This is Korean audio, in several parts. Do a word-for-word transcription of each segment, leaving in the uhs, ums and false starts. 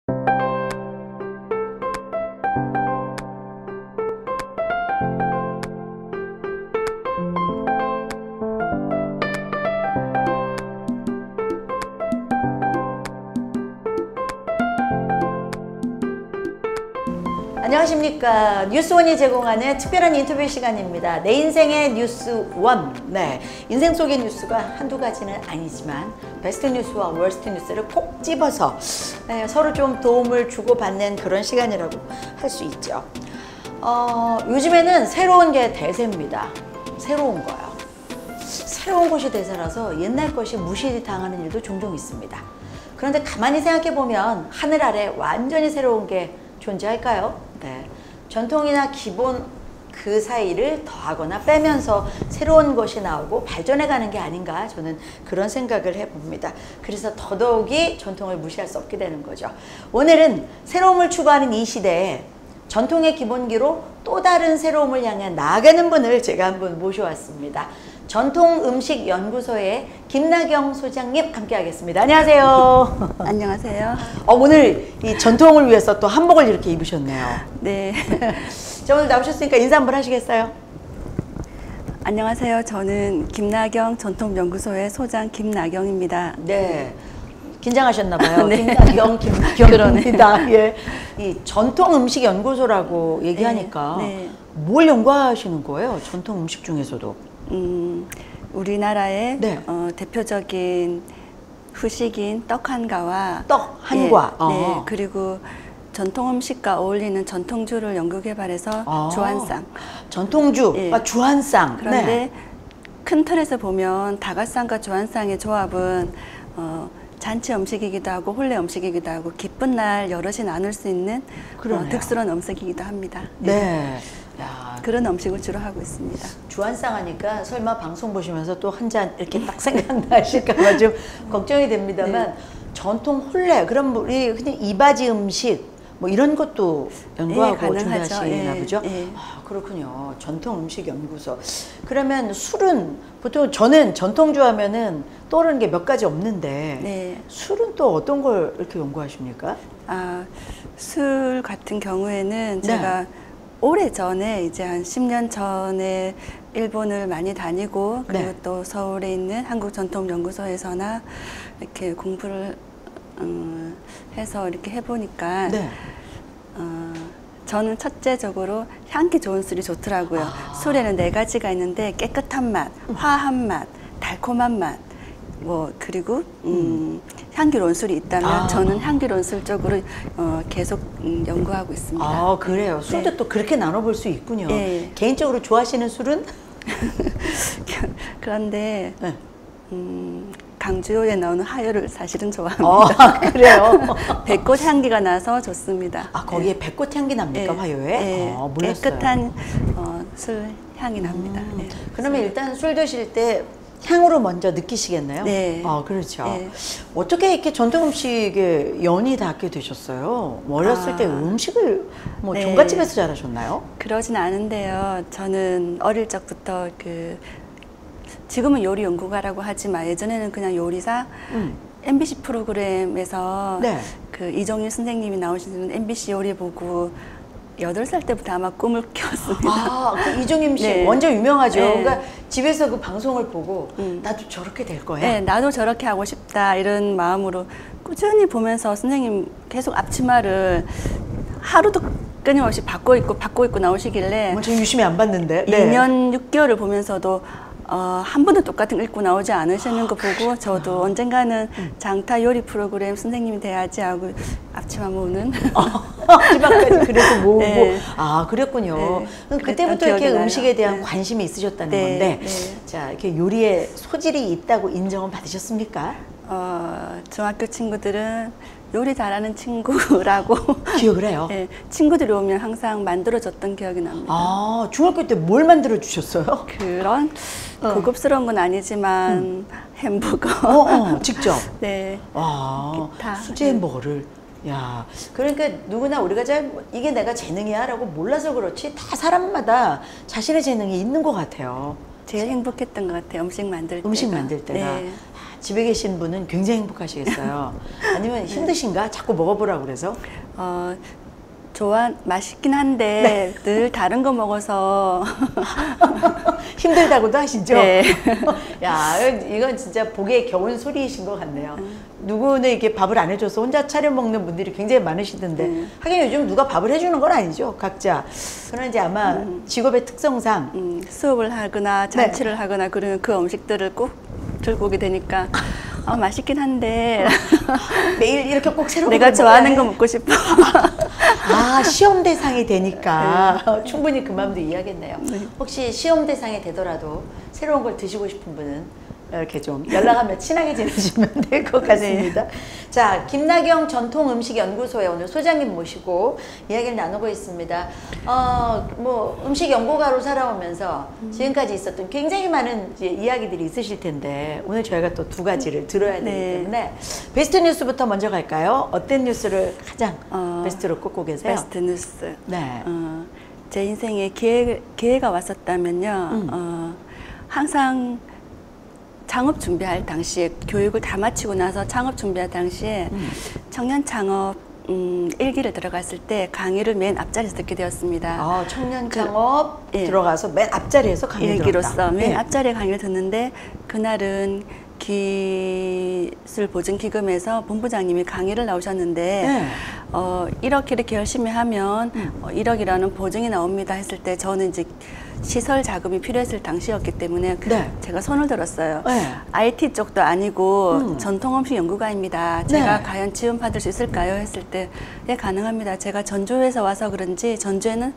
안녕하십니까. 뉴스원이 제공하는 특별한 인터뷰 시간입니다. 내 인생의 뉴스원. 네, 인생 속의 뉴스가 한두 가지는 아니지만 베스트 뉴스와 월스트 뉴스를 콕 집어서 네, 서로 좀 도움을 주고받는 그런 시간이라고 할 수 있죠. 어, 요즘에는 새로운 게 대세입니다. 새로운 거요. 새로운 것이 대세라서 옛날 것이 무시당하는 일도 종종 있습니다. 그런데 가만히 생각해보면 하늘 아래 완전히 새로운 게 존재할까요? 네. 전통이나 기본 그 사이를 더하거나 빼면서 새로운 것이 나오고 발전해가는 게 아닌가, 저는 그런 생각을 해봅니다. 그래서 더더욱이 전통을 무시할 수 없게 되는 거죠. 오늘은 새로움을 추구하는 이 시대에 전통의 기본기로 또 다른 새로움을 향해 나아가는 분을 제가 한번 모셔왔습니다. 전통음식연구소의 김나경 소장님 함께 하겠습니다. 안녕하세요. 안녕하세요. 어, 오늘 이 전통을 위해서 또 한복을 이렇게 입으셨네요. 네. 자, 오늘 나오셨으니까 인사 한번 하시겠어요? 안녕하세요. 저는 김나경 전통연구소의 소장 김나경입니다. 네. 긴장하셨나봐요. 네. 김나경, 김나경입니다. 예. 이 전통음식연구소라고 얘기하니까 네. 네. 뭘 연구하시는 거예요? 전통음식 중에서도. 음, 우리나라의 네. 어, 대표적인 후식인 떡 한과와 떡 한과. 예, 네, 어. 그리고 전통 음식과 어울리는 전통주를 연구 개발해서 아, 주한상. 전통주, 예. 아, 주한상. 그런데 네. 큰 틀에서 보면 다갓상과 주한상의 조합은 어, 잔치 음식이기도 하고 혼례 음식이기도 하고 기쁜 날 여럿이 나눌 수 있는 어, 득스러운 음식이기도 합니다. 네. 네. 야, 그런 음식을 주로 하고 있습니다. 주한상 하니까 설마 방송 보시면서 또 한 잔 이렇게 딱 생각나실까봐 좀 걱정이 됩니다만 네. 전통 혼례, 그럼 우리 그냥 이바지 음식 뭐 이런 것도 연구하고 예, 준비하시나 예, 보죠? 예. 아, 그렇군요. 전통 음식 연구소. 그러면 술은 보통 저는 전통주 하면은 떠오르는 게 몇 가지 없는데 네. 술은 또 어떤 걸 이렇게 연구하십니까? 아, 술 같은 경우에는 네. 제가 오래 전에 이제 한 십 년 전에 일본을 많이 다니고 그리고 네. 또 서울에 있는 한국전통연구소에서나 이렇게 공부를 음, 해서 이렇게 해보니까 네. 어, 저는 첫째적으로 향기 좋은 술이 좋더라고요. 아. 술에는 네 가지가 있는데 깨끗한 맛, 화한 맛, 달콤한 맛, 뭐 그리고 음, 음. 향기로운 술이 있다면 아. 저는 향기로운 술 쪽으로 어, 계속 음, 연구하고 있습니다. 아, 그래요. 술도 네. 또 그렇게 나눠볼 수 있군요. 네. 개인적으로 좋아하시는 술은? 그런데 네. 음, 강주에 나오는 하여를 사실은 좋아합니다. 아, 그래요? 배꽃 향기가 나서 좋습니다. 아, 거기에 네. 배꽃 향기 납니까, 네. 화요에? 네. 아, 몰랐어요. 깨끗한 어, 술 향이 납니다. 음, 네. 그러면 일단 술 드실 때 향으로 먼저 느끼시겠네요? 네. 아, 그렇죠. 네. 어떻게 이렇게 전통 음식에 연이 닿게 되셨어요? 어렸을 아. 때 음식을 뭐 네. 종갓집에서 자라셨나요? 그러진 않은데요. 저는 어릴 적부터 그 지금은 요리 연구가라고 하지만 예전에는 그냥 요리사 음. 엠비씨 프로그램에서 네. 그 이종일 선생님이 나오시는 엠비씨 요리 보고 여덟 살 때부터 아마 꿈을 뀌었습니다. 아, 그 이종임 씨 네. 완전 유명하죠. 네. 그러니까 집에서 그 방송을 보고 음. 나도 저렇게 될 거야. 네, 나도 저렇게 하고 싶다 이런 마음으로 꾸준히 보면서 선생님 계속 앞치마를 하루도 끊임없이 바꿔 입고 바꿔 입고 나오시길래 뭐 저 유심히 안 봤는데. 이 년 육 개월을 보면서도 어, 한 번도 똑같은 거 입고 나오지 않으시는 거 보고 저도 언젠가는 장타 요리 프로그램 선생님이 돼야지 하고 앞치마 모으는 집앞까지 그래서 모으고. 네. 아, 그랬군요. 네. 그럼 그때부터 그랬던 이렇게 기억이 음식에 나요. 대한 네. 관심이 있으셨다는 네. 건데. 네. 자, 이렇게 요리에 소질이 있다고 인정은 받으셨습니까? 어, 중학교 친구들은 요리 잘하는 친구라고 기억을 해요. 네, 친구들이 오면 항상 만들어줬던 기억이 납니다. 아, 중학교 때 뭘 만들어 주셨어요? 그런 어. 고급스러운 건 아니지만 음. 햄버거. 어, 어, 직접. 네. 와, 기타. 수제 햄버거를. 야, 그러니까 누구나 우리가 잘 이게 내가 재능이야라고 몰라서 그렇지 다 사람마다 자신의 재능이 있는 것 같아요. 제일 행복했던 것 같아요. 음식 만들 때. 음식 만들 때가. 네. 아, 집에 계신 분은 굉장히 행복하시겠어요. 아니면 힘드신가? 자꾸 먹어보라고 그래서? 어, 좋아, 맛있긴 한데 네. 늘 다른 거 먹어서 힘들다고도 하시죠? 네. 야, 이건 진짜 보기에 겨운 소리이신 것 같네요. 음. 누구는 이렇게 밥을 안 해줘서 혼자 차려 먹는 분들이 굉장히 많으시던데 음. 하긴 요즘 누가 밥을 해주는 건 아니죠, 각자. 그러나 이제 아마 음. 직업의 특성상 음, 수업을 하거나 잔치를 네. 하거나 그러면 그 음식들을 꼭 들고 오게 되니까 아, 맛있긴 한데 매일 이렇게 꼭 새로운 내가 좋아하는 거 먹고 싶어. 아, 시험 대상이 되니까 네. 충분히 그 마음도 이해하겠네요. 네. 혹시 시험 대상이 되더라도 새로운 걸 드시고 싶은 분은 이렇게 좀 연락하면 친하게 지내시면 될 것 같습니다. 네. 자, 김나경 전통음식연구소에 오늘 소장님 모시고 이야기를 나누고 있습니다. 어, 뭐 음식 연구가로 살아오면서 음. 지금까지 있었던 굉장히 많은 이제 이야기들이 있으실 텐데 오늘 저희가 또 두 가지를 들어야 되기 네. 때문에 베스트 뉴스부터 먼저 갈까요? 어떤 뉴스를 가장 어, 베스트로 꼽고 계세요? 베스트 뉴스. 네. 어, 제 인생에 기회, 기회가 왔었다면요. 음. 어, 항상 창업 준비할 당시에 교육을 다 마치고 나서 창업 준비할 당시에 음. 청년 창업 음, 일기를 들어갔을 때 강의를 맨 앞자리에서 듣게 되었습니다. 아, 청년 창업 그, 들어가서 예. 맨 앞자리에서 강의를 일기로서 들었다. 맨 예. 앞자리에 강의를 듣는데 그날은 기술보증기금에서 본부장님이 강의를 나오셨는데 예. 어, 이렇게 이렇게 열심히 하면 음. 어, 일억이라는 보증이 나옵니다 했을 때 저는 이제 시설 자금이 필요했을 당시였기 때문에 네. 제가 손을 들었어요. 네. 아이티 쪽도 아니고 음. 전통음식 연구가입니다. 제가 네. 과연 지원받을 수 있을까요? 했을 때 예, 가능합니다. 제가 전주에서 와서 그런지 전주에는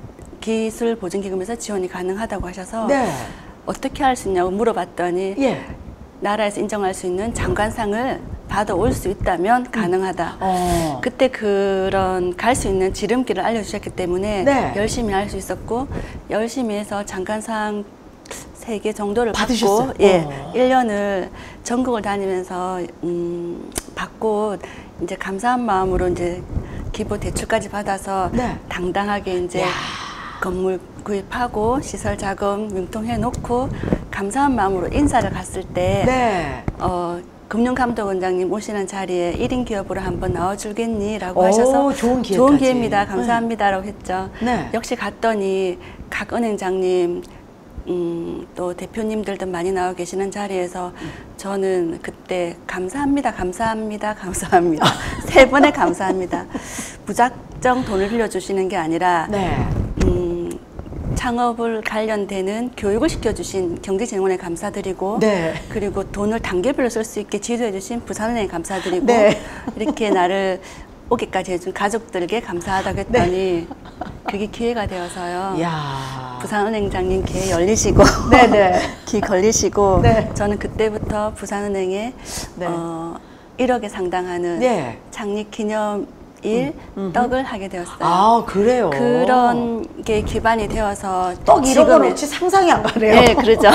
기술보증기금에서 지원이 가능하다고 하셔서 네. 어떻게 할 수 있냐고 물어봤더니 예. 나라에서 인정할 수 있는 장관상을 받아올 수 있다면 가능하다. 어. 그때 그런 갈 수 있는 지름길을 알려주셨기 때문에 네. 열심히 할 수 있었고 열심히 해서 장관상 세 개 정도를 받으셨어요? 받고 예, 어. 일 년을 전국을 다니면서 음, 받고 이제 감사한 마음으로 이제 기부 대출까지 받아서 네. 당당하게 이제 야. 건물 구입하고 시설 자금 융통해 놓고 감사한 마음으로 인사를 갔을 때 네. 어, 금융감독원장님 오시는 자리에 일 인 기업으로 한번 나와줄겠니? 라고 오, 하셔서 좋은, 좋은 기회입니다. 감사합니다. 라고 했죠. 네. 역시 갔더니 각 은행장님 음, 또 대표님들도 많이 나와 계시는 자리에서 저는 그때 감사합니다. 감사합니다. 감사합니다. 세 번에 감사합니다. 무작정 돈을 빌려주시는 게 아니라 네. 음, 창업을 관련되는 교육을 시켜주신 경제진흥원에 감사드리고 네. 그리고 돈을 단계별로 쓸 수 있게 지도해주신 부산은행에 감사드리고 네. 이렇게 나를 오기까지 해준 가족들에게 감사하다고 했더니 네. 그게 기회가 되어서요. 이야. 부산은행장님 귀에 열리시고 네네. 귀 걸리시고 네. 저는 그때부터 부산은행에 네. 어, 일억에 상당하는 네. 창립기념 일 음, 떡을 하게 되었어요. 아, 그래요? 그런 게 기반이 되어서 떡 이런 건 혹시 상상이 안 가네요. 네, 그러죠.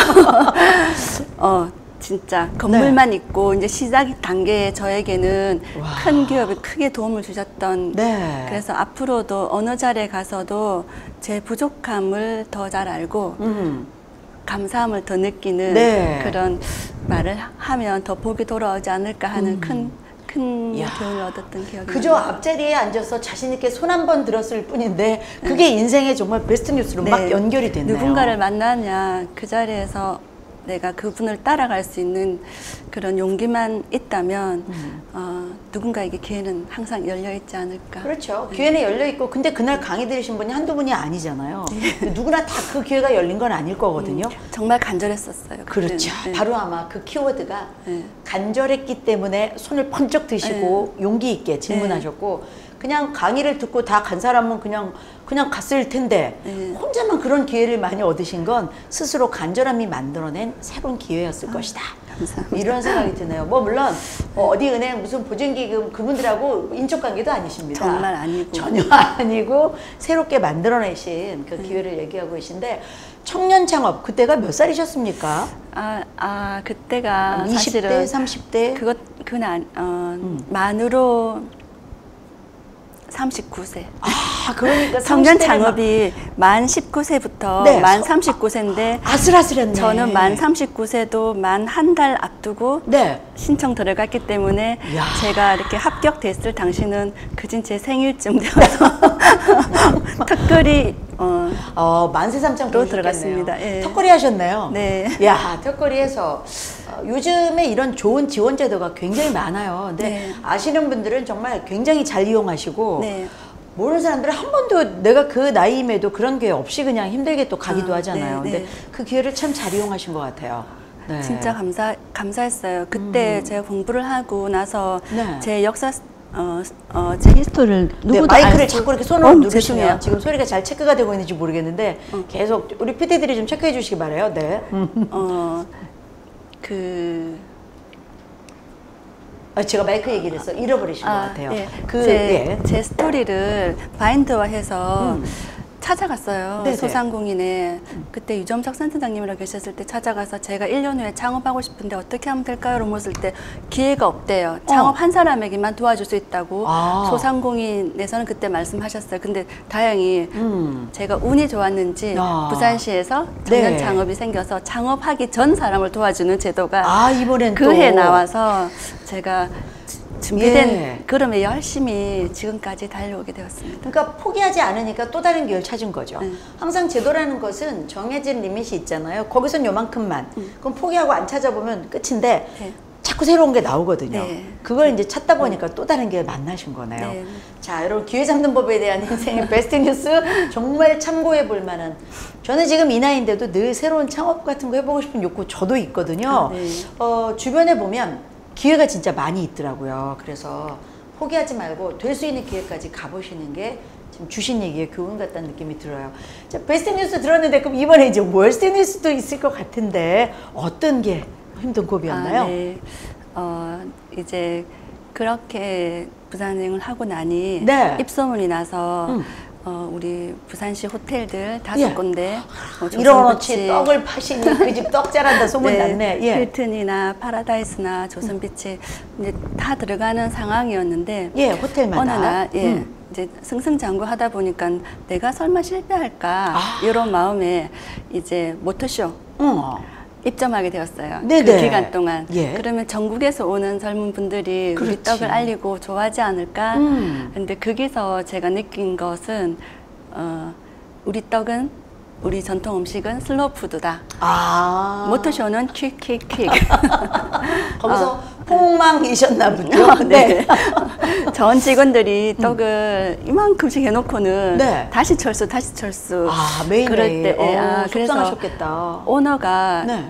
어, 진짜 건물만 네. 있고 이제 시작 단계에 저에게는 와. 큰 기업이 크게 도움을 주셨던 네. 그래서 앞으로도 어느 자리에 가서도 제 부족함을 더 잘 알고 음. 감사함을 더 느끼는 네. 그런 말을 하면 더 복이 돌아오지 않을까 하는 음. 큰 큰 교훈을 얻었던 기억이 그저 나요. 앞자리에 앉아서 자신 있게 손 한 번 들었을 뿐인데 그게 네. 인생의 정말 베스트 뉴스로 네. 막 연결이 됐네요. 누군가를 만나냐 그 자리에서 내가 그분을 따라갈 수 있는 그런 용기만 있다면 음. 어, 누군가에게 기회는 항상 열려있지 않을까. 그렇죠. 네. 기회는 열려있고 근데 그날 강의 들으신 분이 한두 분이 아니잖아요. 네. 누구나 다 그 기회가 열린 건 아닐 거거든요. 음, 정말 간절했었어요. 그렇죠. 네. 바로 아마 그 키워드가 네. 간절했기 때문에 손을 번쩍 드시고 네. 용기 있게 질문하셨고 네. 그냥 강의를 듣고 다 간 사람은 그냥 그냥 갔을 텐데 네. 혼자만 그런 기회를 많이 얻으신 건 스스로 간절함이 만들어낸 새로운 기회였을 아, 것이다. 감사합니다. 이런 생각이 드네요. 뭐 물론 어, 어디 은행 무슨 보증기금 그분들하고 인적 관계도 아니십니다. 정말 아니고 전혀 아니고 새롭게 만들어내신 그 기회를 음. 얘기하고 계신데 청년 창업 그때가 몇 살이셨습니까? 아, 아 그때가 이십 대, 삼십 대? 그것 그건 어, 음. 만으로 삼십구 세. 아, 아, 그러니까 청년 삼십 대를 막- 창업이 만 십구 세부터 네. 만 삼십구 세인데 아슬아슬했네. 저는 만 삼십구 세도 만 한 달 앞두고 네. 신청 들어갔기 때문에 야. 제가 이렇게 합격됐을 당시는 그진 제 생일쯤 되어서 턱걸이 어, 어, 만세삼창 로 보셨겠네요. 들어갔습니다. 예. 턱걸이 하셨네요. 네. 야, 턱걸이에서 어, 요즘에 이런 좋은 지원 제도가 굉장히 많아요. 근데 네. 아시는 분들은 정말 굉장히 잘 이용하시고 네. 모르는 사람들은 한 번도 내가 그 나이임에도 그런 기회 없이 그냥 힘들게 또 가기도 아, 하잖아요. 네, 근데 네. 그 기회를 참 잘 이용하신 것 같아요. 네. 진짜 감사 감사했어요. 그때 음. 제가 공부를 하고 나서 네. 제 역사 어, 어, 제 히스토리를 네, 누구도 마이크를 알 수- 자꾸 이렇게 손으로 어, 누르시면 죄송해요. 지금 소리가 잘 체크가 되고 있는지 모르겠는데 계속 우리 피디들이 좀 체크해 주시기 바래요. 네. 어, 그 아, 제가 마이크 얘기를 해서 잃어버리신 것 같아요. 예. 그 제, 예. 제 스토리를 바인드화해서 음. 찾아갔어요. 네네. 소상공인에 그때 유점석 센터장님이랑 계셨을 때 찾아가서 제가 일 년 후에 창업하고 싶은데 어떻게 하면 될까요? 물었을 때 기회가 없대요. 창업 어. 한 사람에게만 도와줄 수 있다고 아. 소상공인에서는 그때 말씀하셨어요. 근데 다행히 음. 제가 운이 좋았는지 아. 부산시에서 청년 네. 창업이 생겨서 창업하기 전 사람을 도와주는 제도가 아, 이번엔 그 또 해 나와서 제가 준비된 예. 그럼에 열심히 지금까지 달려오게 되었습니다. 그러니까 포기하지 않으니까 또 다른 기회를 찾은 거죠. 네. 항상 제도라는 것은 정해진 리밋이 있잖아요. 거기선 요만큼만. 음. 그럼 포기하고 안 찾아보면 끝인데 네. 자꾸 새로운 게 나오거든요. 네. 그걸 이제 찾다 보니까 또 다른 기회를 만나신 거네요. 네. 자, 여러분 기회 잡는 법에 대한 인생의 베스트 뉴스 정말 참고해 볼 만한. 저는 지금 이 나이인데도 늘 새로운 창업 같은 거 해보고 싶은 욕구 저도 있거든요. 아, 네. 어, 주변에 보면 기회가 진짜 많이 있더라고요. 그래서 포기하지 말고 될 수 있는 기회까지 가보시는 게 지금 주신 얘기에 교훈 같다는 느낌이 들어요. 자, 베스트 뉴스 들었는데 그럼 이번에 이제 월스트 뉴스도 있을 것 같은데 어떤 게 힘든 고비였나요? 아, 네. 어, 이제 그렇게 부산행을 하고 나니 네. 입소문이 나서 음. 어, 우리 부산시 호텔들 다섯 예. 군데 뭐 이런어치 조선비치, 떡을 파시니 그 집 떡 잘한다 소문 났네. 예. 힐튼이나 파라다이스나 조선비치 이제 다 들어가는 상황이었는데 예, 호텔마다. 어느 날 예, 음. 이제 승승장구하다 보니까 내가 설마 실패할까 아. 이런 마음에 이제 모터쇼 어. 입점하게 되었어요. 네네. 그 기간 동안. 예. 그러면 전국에서 오는 젊은 분들이 우리 그렇지. 떡을 알리고 좋아하지 않을까? 음. 근데 거기서 제가 느낀 것은 어, 우리 떡은 우리 전통 음식은 슬로우 푸드다. 아. 모터쇼는 퀵퀵퀵. 거기서 폭망이셨나 보죠. 네. 전 직원들이 떡을 이만큼씩 해놓고는 네. 다시 철수, 다시 철수. 아, 매일 그럴 매일. 때, 예, 어, 아, 그래서 속상하셨겠다. 오너가 네.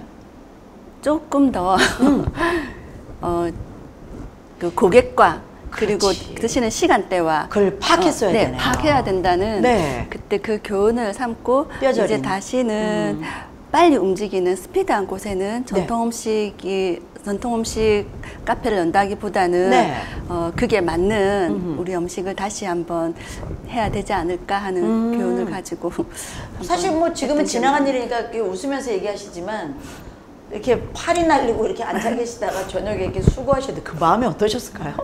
조금 더 음. 어, 그 고객과 그리고 그렇지. 드시는 시간대와 그걸 파악했어야 어, 네, 되네요. 파악해야 된다는 네. 그때 그 교훈을 삼고 뼈저린. 이제 다시는 음. 빨리 움직이는 스피드한 곳에는 전통 음식이 전통 음식 카페를 연다기보다는 네. 어, 그게 맞는 음흠. 우리 음식을 다시 한번 해야 되지 않을까 하는 음. 교훈을 가지고 사실 한번 뭐 지금은 했던 지나간 일이니까 이렇게 웃으면서 얘기하시지만 이렇게 팔이 날리고 이렇게 앉아 계시다가 저녁에 이렇게 수고하시는데 그 마음이 어떠셨을까요?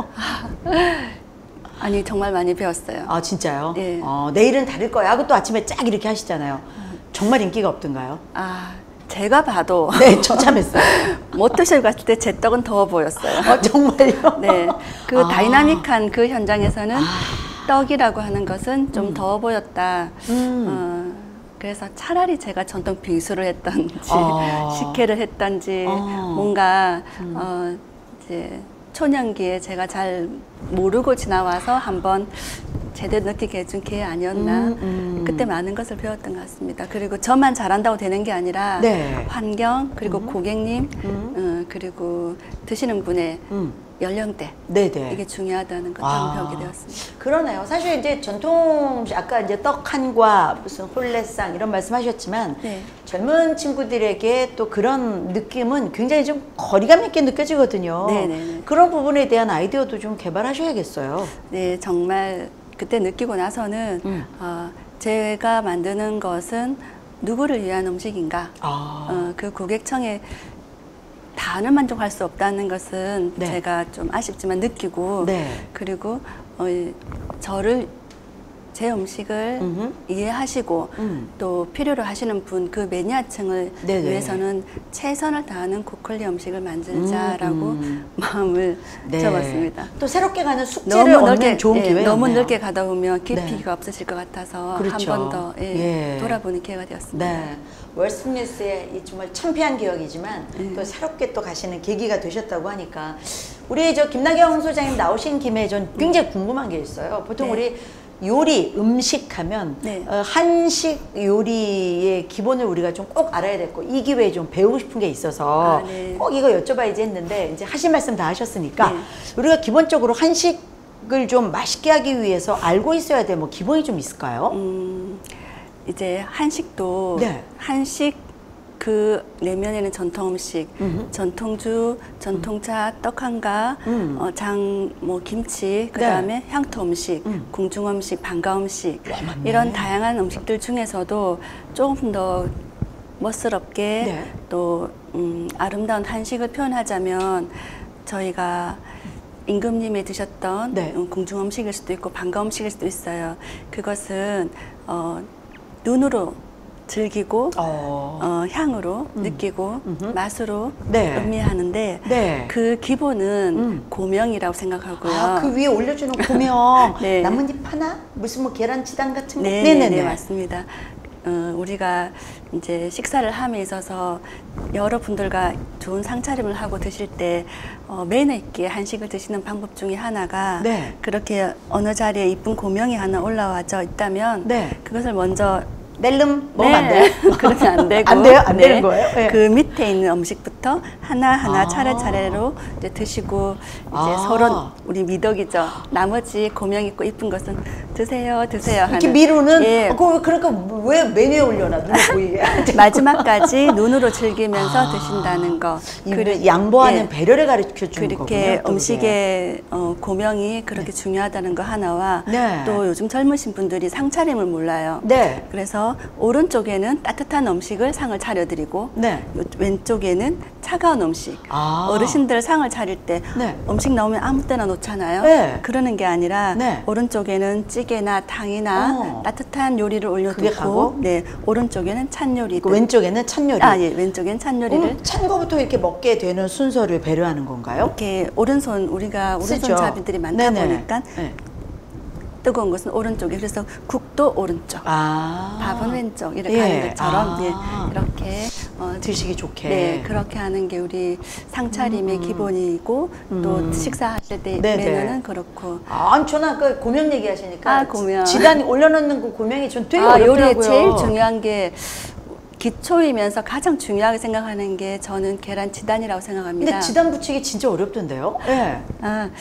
아니 정말 많이 배웠어요. 아 진짜요? 네. 어, 내일은 다를 거야 하고 또 아침에 쫙 이렇게 하시잖아요. 정말 인기가 없던가요? 아 제가 봐도 네, 처참했어요. 모터쇼 갔을 때 제 떡은 더워 보였어요. 어, 정말요? 네, 그 아. 다이나믹한 그 현장에서는 떡이라고 하는 것은 좀 더워 보였다. 음. 어, 그래서 차라리 제가 전통 빙수를 했던지 아. 식혜를 했던지 아. 뭔가 음. 어, 이제 초년기에 제가 잘 모르고 지나와서 한번 제대로 느끼게 해준 기회 아니었나. 음, 음. 그때 많은 것을 배웠던 것 같습니다. 그리고 저만 잘한다고 되는 게 아니라 네. 환경 그리고 고객님 음. 어, 그리고 드시는 분의 음. 연령대 네네. 이게 중요하다는 것을 아. 배우게 되었습니다. 그러네요. 사실 이제 전통 음식, 아까 이제 떡한과 무슨 홀레상 이런 말씀하셨지만 네. 젊은 친구들에게 또 그런 느낌은 굉장히 좀 거리감 있게 느껴지거든요. 네네네. 그런 부분에 대한 아이디어도 좀 개발하셔야겠어요. 네, 정말 그때 느끼고 나서는 음. 어, 제가 만드는 것은 누구를 위한 음식인가? 아. 어, 그 고객청에 다는 만족할 수 없다는 것은 네. 제가 좀 아쉽지만 느끼고 네. 그리고 어, 이- 저를 제 음식을 음흠. 이해하시고 음. 또 필요로 하시는 분 그 매니아층을 네네. 위해서는 최선을 다하는 고퀄리 음식을 만들자라고 음, 음. 마음을 네. 접었습니다. 또 새롭게 가는 숙제를 얻는 좋은 예, 기회였네요. 너무 넓게 가다 보면 깊이가 네. 없으실 것 같아서 그렇죠. 한 번 더 예, 예. 돌아보는 기회가 되었습니다. 네. 월스트뉴스의 이 정말 창피한 기억이지만 음. 또 새롭게 또 가시는 계기가 되셨다고 하니까 우리 저 김나경 소장님 나오신 김에 전 굉장히 궁금한 게 있어요. 보통 네. 우리 요리, 음식 하면 네. 어, 한식 요리의 기본을 우리가 좀 꼭 알아야 되고 이 기회에 좀 배우고 싶은 게 있어서 아, 네. 꼭 이거 여쭤봐야지 했는데 이제 하신 말씀 다 하셨으니까 네. 우리가 기본적으로 한식을 좀 맛있게 하기 위해서 알고 있어야 될 뭐 기본이 좀 있을까요? 음, 이제 한식도 네. 한식 그 내면에는 전통 음식, 음흠. 전통주, 전통차, 떡한가, 음. 어, 장, 뭐 김치, 그 다음에 향토 음식, 음. 궁중 음식, 방가 음식 와, 맞네. 이런 다양한 음식들 중에서도 조금 더 멋스럽게 네. 또 음, 아름다운 한식을 표현하자면 저희가 임금님이 드셨던 네. 음, 궁중 음식일 수도 있고 방가 음식일 수도 있어요. 그것은 어, 눈으로 즐기고 어. 어, 향으로 음. 느끼고 음흠. 맛으로 네. 음미하는데 네. 그 기본은 음. 고명이라고 생각하고요. 아, 그 위에 올려주는 고명, 네. 나뭇잎 하나, 무슨 뭐 계란치단 같은 거. 네, 네, 네, 맞습니다. 어, 우리가 이제 식사를 함에 있어서 여러분들과 좋은 상차림을 하고 드실 때 어, 매너 있게 한식을 드시는 방법 중에 하나가 네. 그렇게 어느 자리에 이쁜 고명이 하나 올라와져 있다면 네. 그것을 먼저 낼름 먹으면 안 돼요? 그러면 안 되고 안 돼요? 안 네. 되는 거예요? 네. 그 밑에 있는 음식부터 하나하나 아. 차례차례로 이제 드시고 이제 아. 서로 우리 미덕이죠. 나머지 고명 있고 이쁜 것은 드세요, 드세요 하는. 이렇게 미루는? 예. 어, 그, 그러니까 왜 메뉴에 올려놔, 눈에 보이게. 마지막까지 눈으로 즐기면서 아. 드신다는 거. 이 그리- 양보하는 예. 배려를 가르쳐 주는 거군요. 그렇게 또 음식의 어, 고명이 그렇게 중요하다는 거 하나와 네. 또 요즘 젊으신 분들이 상차림을 몰라요. 네. 그래서 오른쪽에는 따뜻한 음식을 상을 차려드리고 네. 요- 왼쪽에는 차가운 음식. 아. 어르신들 상을 차릴 때 네. 음식 나오면 아무 때나 놓잖아요. 네. 그러는 게 아니라 네. 오른쪽에는 찌개나 탕이나 어. 따뜻한 요리를 그게 올려두고 가고? 네, 오른쪽에는 찬 요리들. 그 왼쪽에는 찬요리. 아, 예, 왼쪽엔 찬 요리를 음, 찬 거부터 이렇게 먹게 되는 순서를 배려하는 건가요? 이렇게 오른손 우리가 쓰죠. 오른손 잡이들이 많다 네네. 보니까 네. 뜨거운 것은 오른쪽에 그래서 국도 오른쪽, 아. 밥은 왼쪽 이렇게 예. 하는 것처럼 아. 예, 이렇게 어, 드시기 좋게. 네 그렇게 하는 게 우리 상차림의 음. 기본이고 음. 또 식사하실 때 네네. 메뉴는 그렇고 아, 저는 아까 고명 얘기하시니까 아, 고명. 지단 올려놓는 그 고명이 전 되게 아, 어렵더라고요. 요리에 제일 중요한 게 기초이면서 가장 중요하게 생각하는 게 저는 계란 지단이라고 생각합니다. 근데 지단 붙이기 진짜 어렵던데요? 네. 아,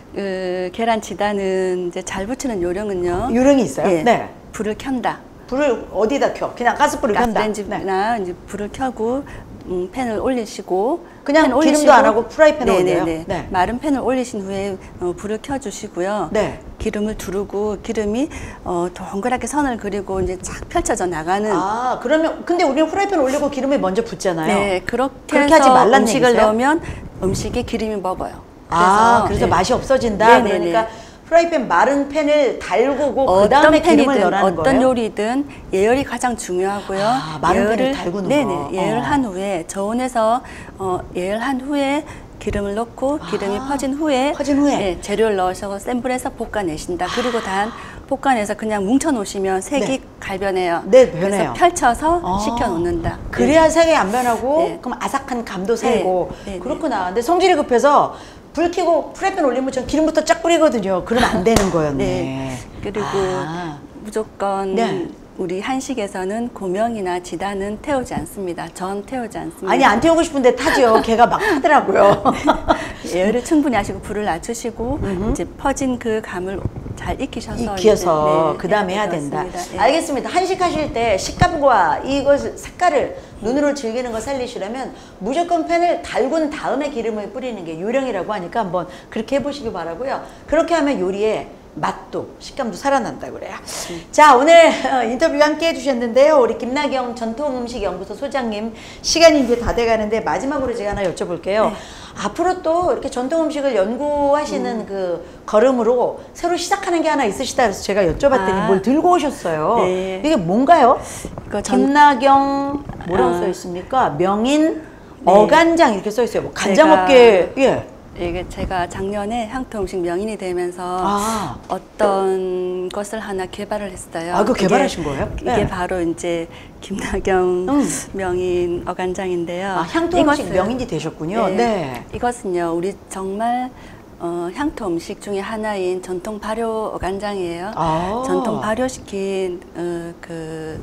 그 계란 지단은 이제 잘 붙이는 요령은요. 요령이 있어요? 예, 네. 불을 켠다. 불을 어디다 켜? 그냥 가스불을 켠다. 가스레인지나 네. 이제 불을 켜고 음, 팬을 올리시고 그냥 팬 기름도 안 하고 프라이팬에 올려요? 네네네. 네. 마른 팬을 올리신 후에 어, 불을 켜주시고요. 네. 기름을 두르고 기름이 어, 동그랗게 선을 그리고 이제 쫙 펼쳐져 나가는. 아, 그러면 근데 우리는 프라이팬 올리고 기름을 먼저 붓잖아요. 네, 그렇게, 그렇게 해서 하지 말란 음식을 얘기세요? 넣으면 음식에 기름이 먹어요. 아, 그래서 네. 맛이 없어진다. 네네네. 그러니까 프라이팬 마른 팬을 달구고 그 어떤 다음에 기름을 팬이든 넣으라는 어떤 거예요? 요리든 예열이 가장 중요하고요. 아, 마른 팬을 달구는 네네, 거. 예열한 어. 후에 저온에서 어, 예열한 후에 기름을 넣고 기름이 아, 퍼진 후에 퍼진 후에? 네, 재료를 넣으셔서 센 불에서 볶아내신다. 그리고 단 볶아내서 그냥 뭉쳐 놓으시면 색이 네. 갈변해요. 네, 변해요. 그래서 펼쳐서 아. 식혀 놓는다. 그래야 색이 안 변하고 네. 그럼 아삭한 감도 살고 네, 네, 그렇구나. 근데 성질이 급해서 불 켜고 프라이팬 올리면 전 기름부터 쫙 뿌리거든요. 그러면 안 되는 거였네. 네. 그리고 아. 무조건 네. 우리 한식에서는 고명이나 지단은 태우지 않습니다. 전 태우지 않습니다. 아니 안 태우고 싶은데 타죠. 걔가 막 타더라고요. 예열을 충분히 하시고 불을 낮추시고 이제 퍼진 그 감을 잘 익히셔서 익혀서 이제, 네, 그 다음에 해야 네, 된다. 그렇습니다. 예. 알겠습니다. 한식 하실 때 식감과 이것을 색깔을 눈으로 즐기는 거 살리시려면 무조건 팬을 달군 다음에 기름을 뿌리는 게 요령이라고 하니까 한번 그렇게 해보시기 바라고요. 그렇게 하면 요리에 맛도 식감도 살아난다 그래요. 자, 오늘 어, 인터뷰 함께 해주셨는데요. 우리 김나경 전통음식연구소 소장님 시간이 이제 다 돼가는데 마지막으로 제가 하나 여쭤볼게요. 네. 앞으로 또 이렇게 전통 음식을 연구하시는 음. 그 걸음으로 새로 시작하는 게 하나 있으시다 그래서 제가 여쭤봤더니 아. 뭘 들고 오셨어요. 네. 이게 뭔가요? 전... 김나경 뭐라고 아. 써 있습니까? 명인 네. 어간장 이렇게 써 있어요. 뭐 간장업계 예. 이게 제가 작년에 향토 음식 명인이 되면서 아. 어떤 것을 하나 개발을 했어요. 아, 그거 개발하신 거예요? 이게 네. 바로 이제 김나경 음. 명인 어간장인데요. 아, 향토 음식 명인이 되셨군요. 네. 네. 이것은요, 우리 정말 어, 향토 음식 중에 하나인 전통 발효 어간장이에요. 아. 전통 발효시킨 어, 그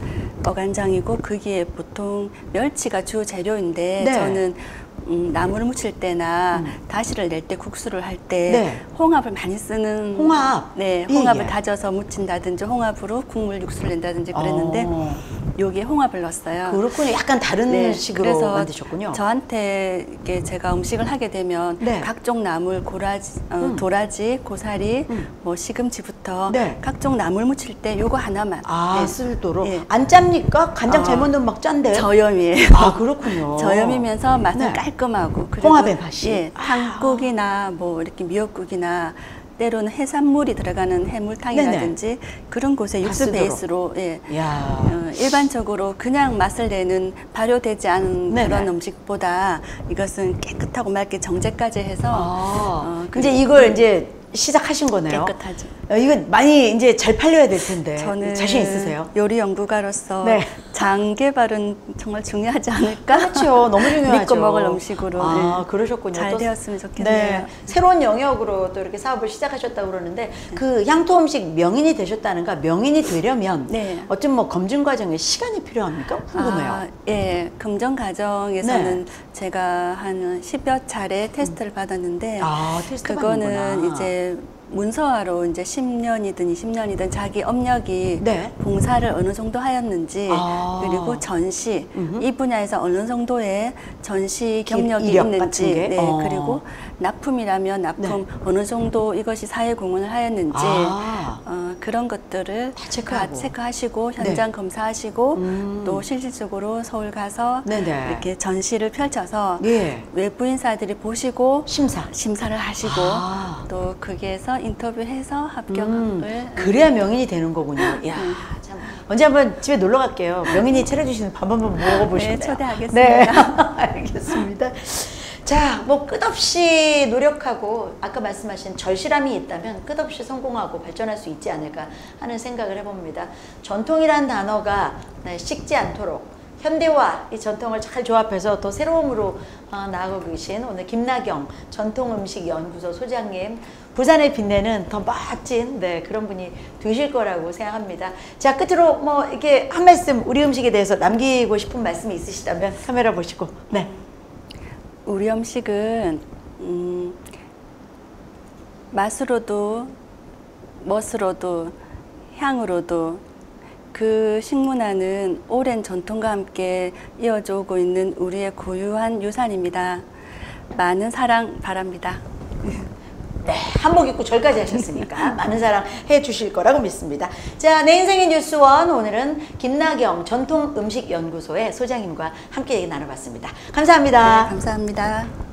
어간장이고 거기에 보통 멸치가 주 재료인데 네. 저는 음, 나물을 무칠 때나 음. 다시를 낼 때 국수를 할 때 네. 홍합을 많이 쓰는 홍합? 네, 홍합을 예, 예. 다져서 무친다든지 홍합으로 국물 육수를 낸다든지 그랬는데 어. 여기에 홍합을 넣었어요. 그렇군요. 약간 다른 네, 식으로 그래서 만드셨군요. 저한테 이게 제가 음식을 하게 되면 네. 각종 나물, 고라지, 어, 음. 도라지, 고사리, 음. 뭐 시금치부터 네. 각종 나물 무칠 때 요거 하나만 아, 네. 쓸도록 네. 안 짭니까? 간장 어, 잘못 넣으면 막 짠데. 저염이에요. 아, 그렇군요. 저염이면서 맛은 네. 깔끔하고 홍합의 맛이 예, 탕국이나 뭐 이렇게 미역국이나 때로는 해산물이 들어가는 해물탕이라든지 네네. 그런 곳에 육수 쓰도록. 베이스로 예, 어, 일반적으로 그냥 맛을 내는 발효되지 않은 네네. 그런 음식보다 이것은 깨끗하고 맑게 정제까지 해서 아, 어, 이제 이걸 이제 시작하신 거네요. 깨끗하죠. 어, 이거 많이 이제 잘 팔려야 될 텐데 저는 자신 있으세요? 요리 연구가로서 네. 장 개발은 정말 중요하지 않을까? 그렇죠. 너무 중요하죠. 믿고 먹을 음식으로 아, 네. 그러셨군요. 잘 또, 되었으면 좋겠네요. 네. 새로운 영역으로 또 이렇게 사업을 시작하셨다고 그러는데 네. 그 향토 음식 명인이 되셨다는가? 명인이 되려면 네. 어떤 뭐 검증 과정에 시간이 필요합니까? 궁금해요. 아, 예, 검증 과정에서는 네. 제가 한 십여 차례 테스트를 음. 받았는데 아, 테스트 그거는 받는구나. 이제 문서화로 이제 십 년이든 이십 년이든 자기 업력이 네. 봉사를 어느 정도 하였는지 아. 그리고 전시 음흠. 이 분야에서 어느 정도의 전시 경력이 있는지 네, 어. 그리고 납품이라면 납품 네. 어느 정도 이것이 사회 공헌을 하였는지 아. 어, 그런 것들을 다 체크하고. 체크하시고 현장 네. 검사하시고 음. 또 실질적으로 서울 가서 네네. 이렇게 전시를 펼쳐서 예. 외부인사들이 보시고 심사 심사를 하시고 아. 또 거기에서 인터뷰해서 합격을 음, 그래야 명인이 되는 거군요. 야, 참 언제 한번 집에 놀러 갈게요. 명인이 차려주시는 밥 한번 먹어보실래요? 네, 초대하겠습니다. 네, 알겠습니다. 자, 뭐 끝없이 노력하고 아까 말씀하신 절실함이 있다면 끝없이 성공하고 발전할 수 있지 않을까 하는 생각을 해봅니다. 전통이란 단어가 네, 식지 않도록 현대와 이 전통을 잘 조합해서 더 새로움으로 어, 나아가고 계신 오늘 김나경 전통음식연구소 소장님, 부산을 빛내는 더 멋진 네, 그런 분이 되실 거라고 생각합니다. 자, 끝으로 뭐 이렇게 한 말씀 우리 음식에 대해서 남기고 싶은 말씀이 있으시다면 카메라 보시고. 네. 우리 음식은 음, 맛으로도 멋으로도 향으로도 그 식문화는 오랜 전통과 함께 이어져 오고 있는 우리의 고유한 유산입니다. 많은 사랑 바랍니다. 네, 한복 입고 절까지 하셨으니까 많은 사랑 해주실 거라고 믿습니다. 자, 내 인생의 뉴스원 오늘은 김나경 전통음식연구소의 소장님과 함께 얘기 나눠봤습니다. 감사합니다. 네, 감사합니다.